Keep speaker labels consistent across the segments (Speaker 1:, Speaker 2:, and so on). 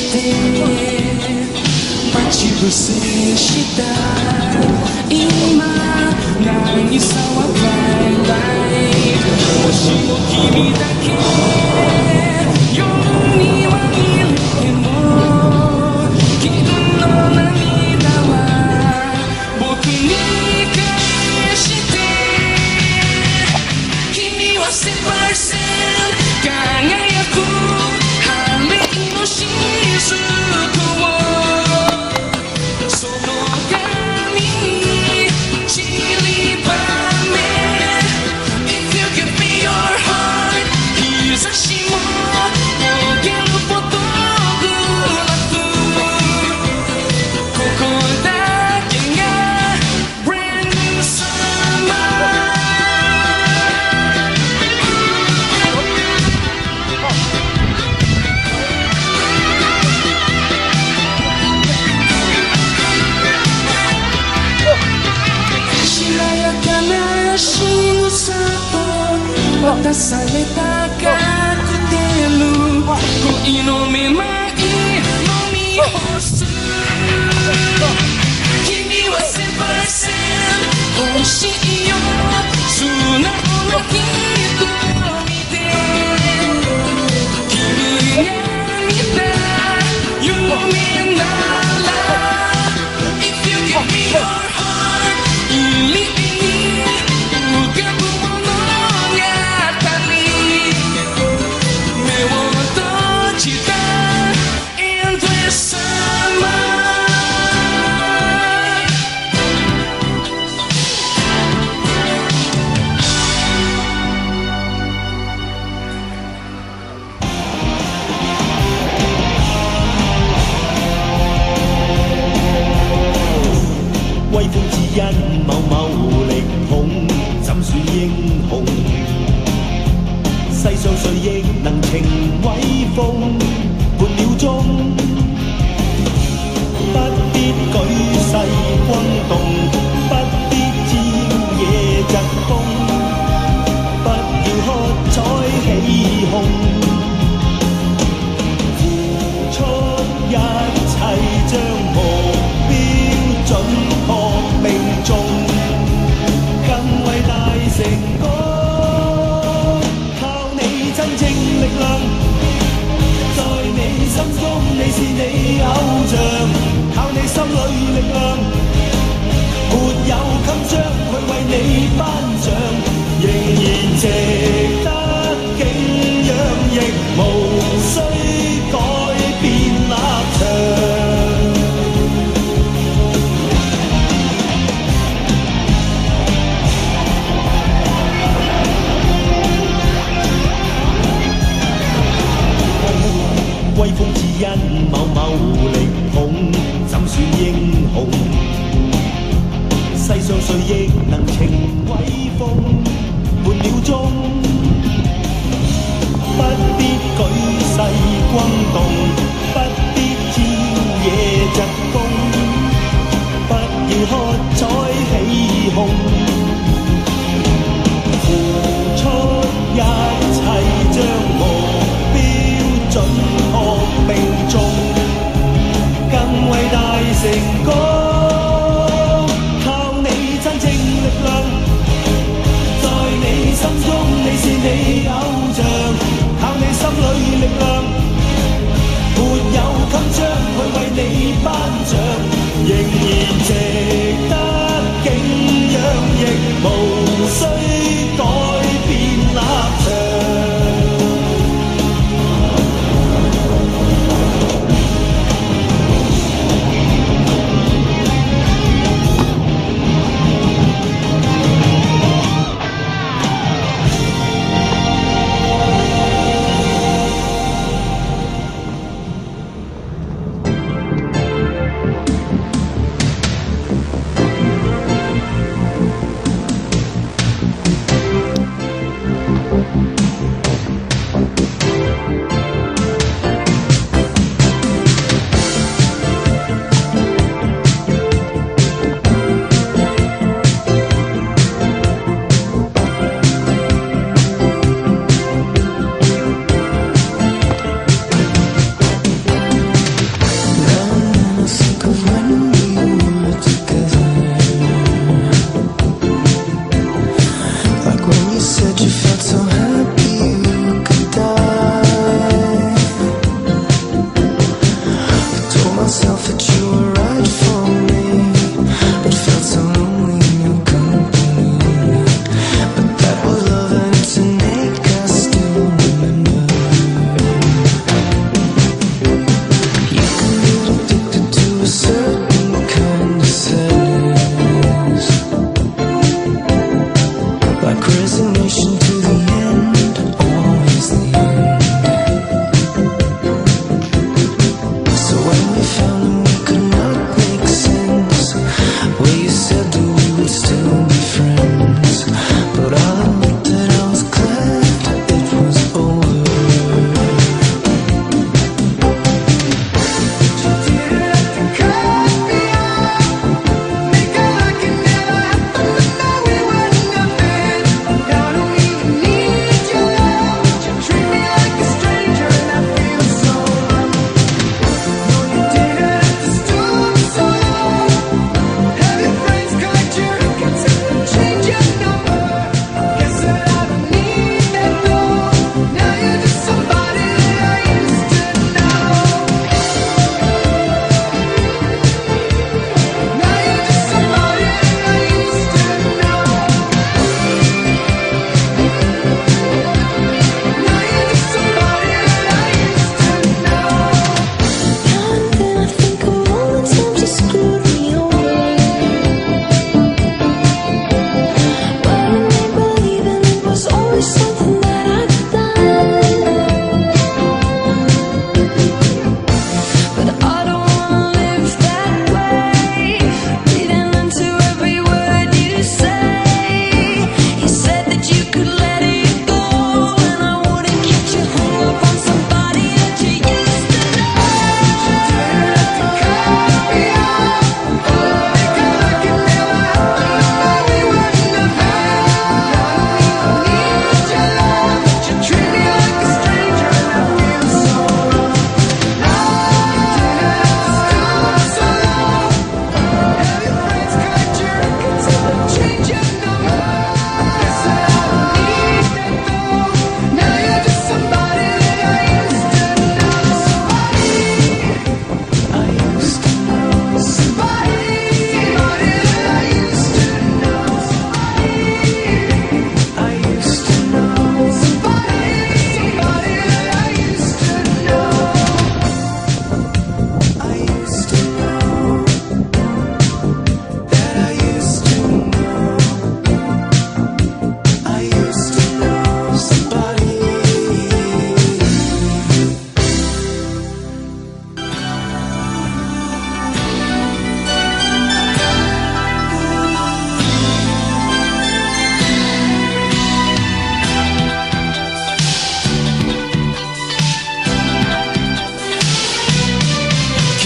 Speaker 1: して待ち伏せした今渚はバイバイもしも君だけ夜には見れても金の涙は僕に返して君は1000%輝く晴れの雫をその髪に散りばめ If you give me your heart 日差しも溶けることなくここだけが Brand new summerしなやかな仕草と渡されたカクテル恋のめまい飲み干す君は1000%欲しいよ素直な瞳で君が見た夢なら If you give me your heart 入りに浮かぶ物語目を閉じた Endless summer
Speaker 2: 威風只因某某力捧，怎算英雄？世上誰亦能情威風，半秒鐘，不必舉世轟動，不必朝野疾風，不要喝彩起哄，付出一切將目標準確命中，更偉大成功，靠你真正力量，在你心中你是你偶像，靠你心裏力量，沒有襟章去為你頒獎，仍然值得敬仰，亦無需改變立場。威風只因某某力捧，怎算英雄？世上誰亦能情威風，半秒鐘，不必舉世轟動，不必朝野疾風，不要喝彩起哄，付出一切將目標準確命中，更偉大成功，靠你真正力量，在你心中你是你偶像，靠你心裏力量，沒有襟章去為你頒獎，仍然值得敬仰，亦無需改變立場。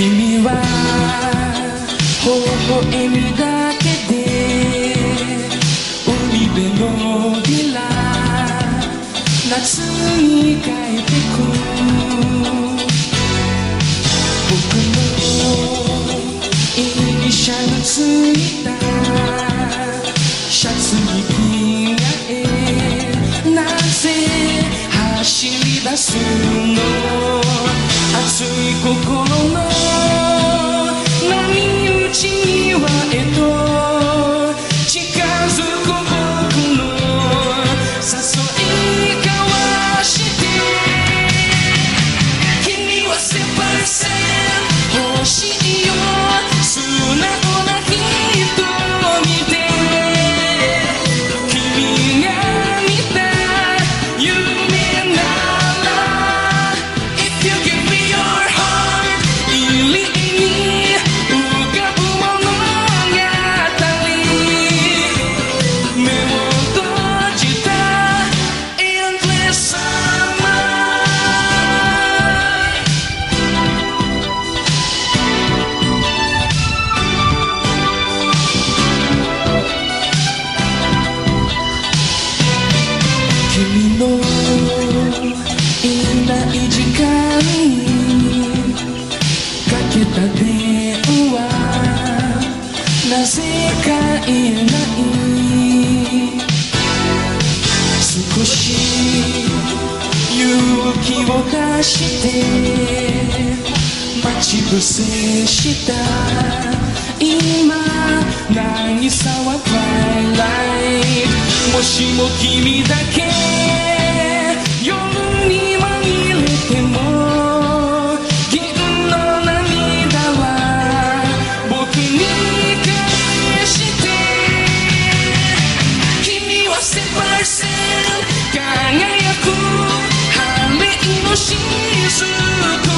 Speaker 1: 君は微笑みだけで海辺のビラ夏に帰ってく僕のイニシャルついたシャツに着替えなぜ走り出すの熱い心の波打ち際へと近づく僕の誘い交わして君は世界線欲しいよ素直な瞳で君が見た夢なら If you give me your heart 入りに浮かぶ物語目を閉じた Endless summer 君のいない時間にかけた電話なぜか言えない少し勇気を出して待ち伏せした今渚はtwilightもしも君だけ夜に紛れても銀の涙は僕に返して君は世界線輝く晴れの雫